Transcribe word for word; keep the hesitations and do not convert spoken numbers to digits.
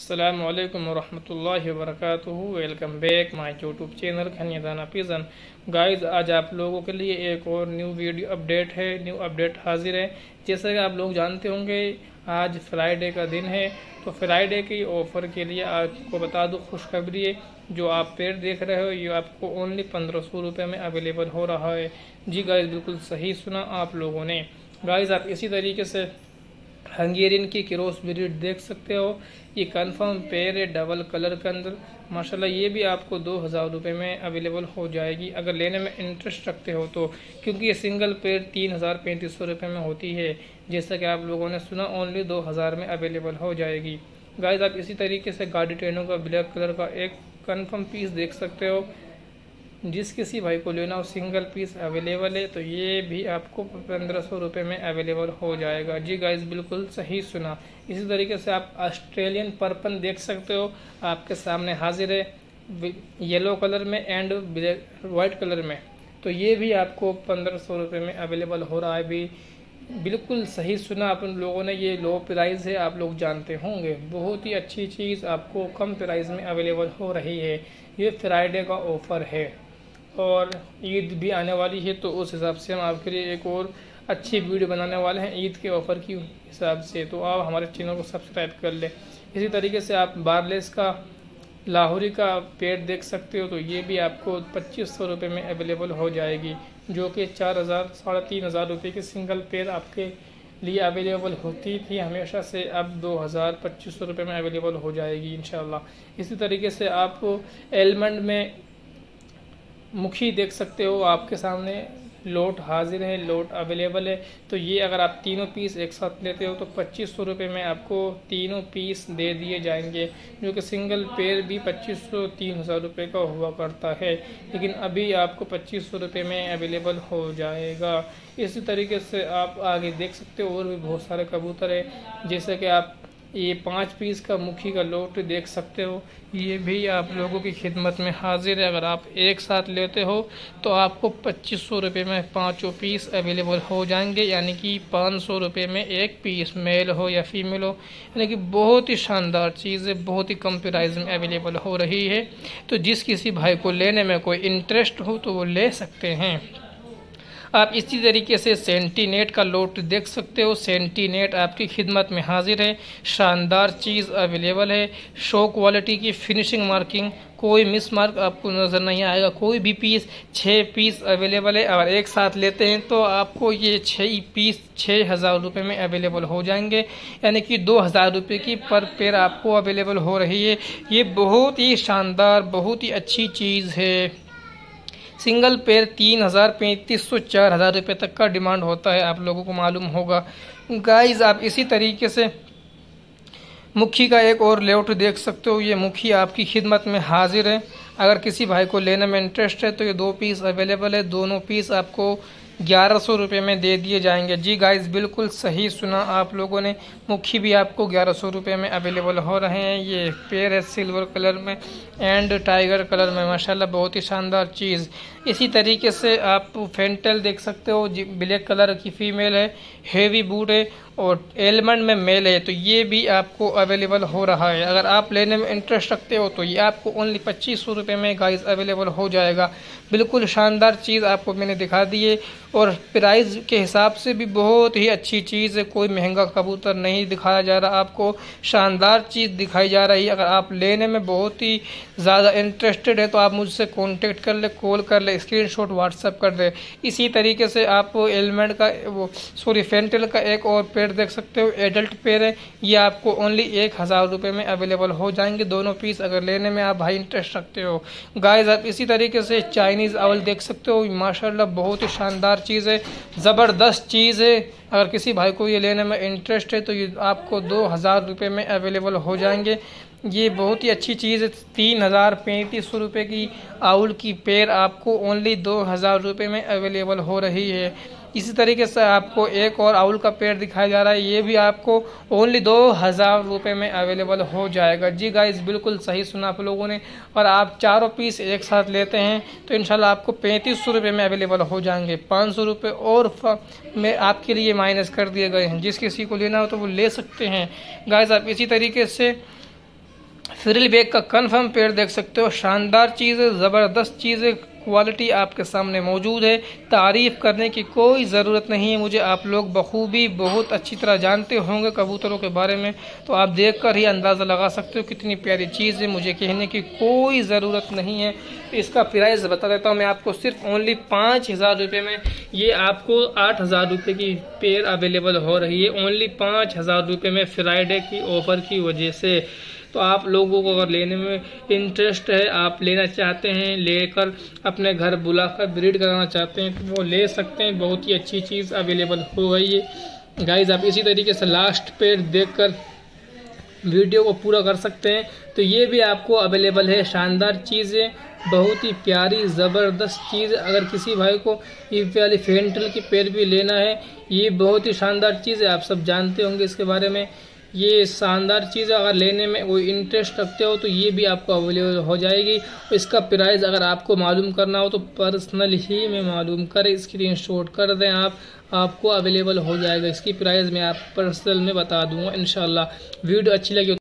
अस्सलामु अलैकुम वरहमतुल्लाहि वबरकातुहू। Welcome back my YouTube channel Khaniyadhana pigeon. Guys, आज आप लोगों के लिए एक और न्यू वीडियो अपडेट है, न्यू अपडेट हाजिर है। जैसा कि आप लोग जानते होंगे आज फ्राइडे का दिन है, तो फ्राइडे की ऑफ़र के लिए आपको बता दूं खुशखबरी है। जो आप पेड़ देख रहे हो ये आपको ओनली पंद्रह सौ रुपये में अवेलेबल हो रहा है। जी गाइस, बिल्कुल सही सुना आप लोगों ने। गाइस, आप इसी तरीके से हंगेरियन की क्रॉस ब्रीड देख सकते हो। ये कंफर्म पेयर है डबल कलर के अंदर माशाल्लाह। ये भी आपको दो हज़ार रुपये में अवेलेबल हो जाएगी अगर लेने में इंटरेस्ट रखते हो तो, क्योंकि ये सिंगल पेयर तीन हज़ार पैंतीस सौ रुपये में होती है। जैसा कि आप लोगों ने सुना ओनली दो हज़ार में अवेलेबल हो जाएगी। गाइस, आप इसी तरीके से गाड़ी टेनो का ब्लैक कलर का एक कन्फर्म पीस देख सकते हो। जिस किसी भाई को लेना हो सिंगल पीस अवेलेबल है, तो ये भी आपको पंद्रह सौ रुपये में अवेलेबल हो जाएगा। जी गाइस, बिल्कुल सही सुना। इसी तरीके से आप ऑस्ट्रेलियन पर्पन देख सकते हो, आपके सामने हाजिर है येलो कलर में एंड ब्लैक वाइट कलर में। तो ये भी आपको पंद्रह सौ रुपये में अवेलेबल हो रहा है। भी बिल्कुल सही सुना आप लोगों ने। ये लो प्राइस है, आप लोग जानते होंगे। बहुत ही अच्छी चीज़ आपको कम प्राइस में अवेलेबल हो रही है। ये फ्राइडे का ऑफ़र है और ईद भी आने वाली है, तो उस हिसाब से हम आपके लिए एक और अच्छी वीडियो बनाने वाले हैं ईद के ऑफ़र की हिसाब से। तो आप हमारे चैनल को सब्सक्राइब कर लें। इसी तरीके से आप बारलेस का लाहौरी का पेड़ देख सकते हो, तो ये भी आपको पच्चीस सौ रुपये में अवेलेबल हो जाएगी, जो कि चार हज़ार साढ़े तीन हज़ार रुपये की सिंगल पेड़ आपके लिए अवेलेबल होती थी हमेशा से। अब दो हज़ार पच्चीस सौ रुपये में अवेलेबल हो जाएगी इंशाल्लाह। इसी तरीके से आप एलमंड में मुखी देख सकते हो, आपके सामने लोट हाजिर है, लोट अवेलेबल है। तो ये अगर आप तीनों पीस एक साथ लेते हो तो पच्चीस सौ रुपये में आपको तीनों पीस दे दिए जाएंगे, जो कि सिंगल पेयर भी पच्चीस सौ तीन हज़ार रुपये का हुआ करता है, लेकिन अभी आपको पच्चीस सौ रुपये में अवेलेबल हो जाएगा। इसी तरीके से आप आगे देख सकते हो और भी बहुत सारे कबूतर है। जैसे कि आप ये पाँच पीस का मुखी का लोट देख सकते हो, ये भी आप लोगों की खिदमत में हाजिर है। अगर आप एक साथ लेते हो तो आपको पच्चीस सौ रुपये में पाँचों पीस अवेलेबल हो जाएंगे, यानी कि पाँच सौ रुपये में एक पीस, मेल हो या फीमेल हो। यानी कि बहुत ही शानदार चीज़ है, बहुत ही कम प्राइस में अवेलेबल हो रही है। तो जिस किसी भाई को लेने में कोई इंटरेस्ट हो तो वो ले सकते हैं। आप इसी तरीके से सेंटीनेट का लोट देख सकते हो। सेंटीनेट आपकी खिदमत में हाजिर है। शानदार चीज़ अवेलेबल है, शो क्वालिटी की फिनिशिंग मार्किंग, कोई मिस मार्क आपको नज़र नहीं आएगा। कोई भी पीस छः पीस अवेलेबल है। अगर एक साथ लेते हैं तो आपको ये छः पीस छः हज़ार रुपये में अवेलेबल हो जाएंगे, यानी कि दो हज़ार रुपये की पर पेयर आपको अवेलेबल हो रही है। ये बहुत ही शानदार, बहुत ही अच्छी चीज़ है। सिंगल पेयर तीन हज़ार पैंतीस सौ चार हज़ार रुपये तक का डिमांड होता है, आप लोगों को मालूम होगा। गाइस, आप इसी तरीके से मुखी का एक और लेआउट देख सकते हो। ये मुखी आपकी खिदमत में हाजिर है। अगर किसी भाई को लेने में इंटरेस्ट है तो ये दो पीस अवेलेबल है। दोनों पीस आपको ग्यारह सौ रुपये में दे दिए जाएंगे। जी गाइस, बिल्कुल सही सुना आप लोगों ने। मुखी भी आपको ग्यारह सौ रुपये में अवेलेबल हो रहे हैं। ये पेयर है सिल्वर कलर में एंड टाइगर कलर में, माशाल्लाह बहुत ही शानदार चीज़। इसी तरीके से आप फेंटल देख सकते हो, जी ब्लैक कलर की फीमेल है, हेवी बूट है और एलमंड में मेल है। तो ये भी आपको अवेलेबल हो रहा है। अगर आप लेने में इंटरेस्ट रखते हो तो ये आपको ओनली पच्चीस सौ रुपये में गाइस अवेलेबल हो जाएगा। बिल्कुल शानदार चीज़ आपको मैंने दिखा दी है और प्राइस के हिसाब से भी बहुत ही अच्छी चीज़ है। कोई महंगा कबूतर नहीं दिखाया जा रहा, आपको शानदार चीज़ दिखाई जा रही है। अगर आप लेने में बहुत ही ज़्यादा इंटरेस्टेड है तो आप मुझसे कांटेक्ट कर ले, कॉल कर ले, स्क्रीनशॉट व्हाट्सएप कर दे। इसी तरीके से आप एलिमेंट का वो सॉरी फेंटल का एक और पेड़ देख सकते हो, एडल्ट पेड़ है। ये आपको ओनली एक हज़ार रुपये में अवेलेबल हो जाएंगे दोनों पीस, अगर लेने में आप भाई इंटरेस्ट रखते हो। गाइस, आप इसी तरीके से चाइनीज़ आउल देख सकते हो, माशाल्लाह बहुत ही शानदार चीज़ है, ज़बरदस्त चीज़ है। अगर किसी भाई को ये लेने में इंटरेस्ट है तो ये आपको दो हज़ार रुपये में अवेलेबल हो जाएंगे। ये बहुत ही अच्छी चीज़ है। तीन हज़ार पैंतीस सौ रुपये की आउल की पेयर आपको ओनली दो हज़ार रुपये में अवेलेबल हो रही है। इसी तरीके से आपको एक और आउल का पेड़ दिखाया जा रहा है, ये भी आपको ओनली दो हज़ार रुपये में अवेलेबल हो जाएगा। जी गाइस, बिल्कुल सही सुना आप लोगों ने। और आप चारों पीस एक साथ लेते हैं तो इंशाल्लाह आपको पैंतीस सौ रुपये में अवेलेबल हो जाएंगे। पाँच सौ रुपये और में आपके लिए माइनस कर दिए गए हैं। जिस किसी को लेना हो तो वो ले सकते हैं। गाइस, आप इसी तरीके से फ्रिल बैग का कंफर्म पेड़ देख सकते हो, शानदार चीज़ है, ज़बरदस्त चीज़ है, क्वालिटी आपके सामने मौजूद है। तारीफ़ करने की कोई ज़रूरत नहीं है मुझे, आप लोग बखूबी बहुत अच्छी तरह जानते होंगे कबूतरों के बारे में, तो आप देखकर ही अंदाज़ा लगा सकते हो कितनी प्यारी चीज़ है। मुझे कहने की कोई ज़रूरत नहीं है। इसका प्राइस बता देता हूँ मैं आपको, सिर्फ ओनली पाँच हज़ार रुपये में ये आपको आठ हज़ार रुपये की पेयर अवेलेबल हो रही है। ओनली पाँच हज़ार रुपये में फ्राइडे की ऑफ़र की वजह से। तो आप लोगों को अगर लेने में इंटरेस्ट है, आप लेना चाहते हैं, लेकर अपने घर बुलाकर ब्रीड कराना चाहते हैं, तो वो ले सकते हैं। बहुत ही अच्छी चीज़ अवेलेबल हो गई है गाइज़। आप इसी तरीके से लास्ट पेड़ देखकर वीडियो को पूरा कर सकते हैं। तो ये भी आपको अवेलेबल है, शानदार चीज़ है, बहुत ही प्यारी ज़बरदस्त चीज़। अगर किसी भाई को ये वाली फेंटल की पेड़ भी लेना है, ये बहुत ही शानदार चीज़ है, आप सब जानते होंगे इसके बारे में। ये शानदार चीज़ अगर लेने में वो इंटरेस्ट रखते हो तो ये भी आपको अवेलेबल हो जाएगी। इसका प्राइस अगर आपको मालूम करना हो तो पर्सनल ही में मालूम करें, स्क्रीनशॉट कर दें आप, आपको अवेलेबल हो जाएगा। इसकी प्राइस मैं आप पर्सनल में बता दूंगा इंशाल्लाह। वीडियो अच्छी लगी